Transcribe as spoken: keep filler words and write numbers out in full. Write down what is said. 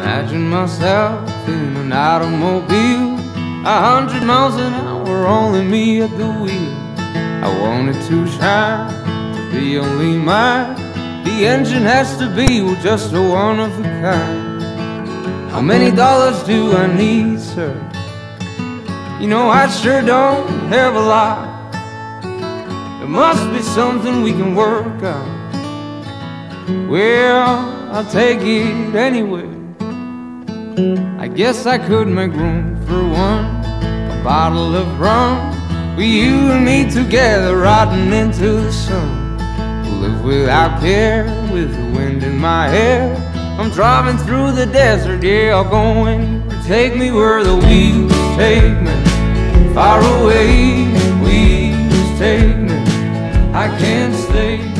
Imagine myself in an automobile, a hundred miles an hour, only me at the wheel. I want it to shine, to be only mine. The engine has to be, well, just a one of a kind. How many dollars do I need, sir? You know I sure don't have a lot. There must be something we can work out. Well, I'll take it anyway. I guess I could make room for one, a bottle of rum, with you and me together riding into the sun. Live without care, with the wind in my hair. I'm driving through the desert, yeah, I'll go anywhere. Take me where the wheels take me, far away, wheels take me. I can't stay.